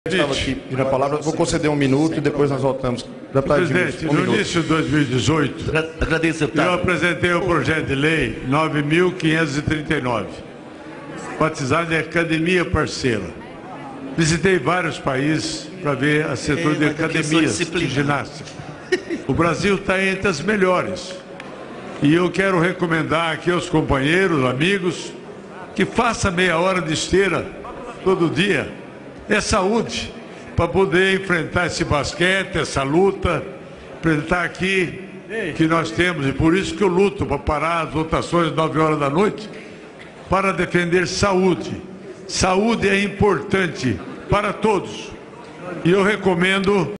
Estava aqui pedindo a palavra, vou conceder um minuto e depois nós voltamos. Presidente, no início de 2018, agradeço, eu apresentei o projeto de lei 9.539, batizado de Academia Parceira. Visitei vários países para ver a setor de academias de ginástica. O Brasil está entre as melhores. E eu quero recomendar aqui aos companheiros, amigos, que faça meia hora de esteira todo dia. É saúde para poder enfrentar esse basquete, essa luta, apresentar aqui que nós temos, e por isso que eu luto para parar as votações às 9 horas da noite, para defender saúde. Saúde é importante para todos. E eu recomendo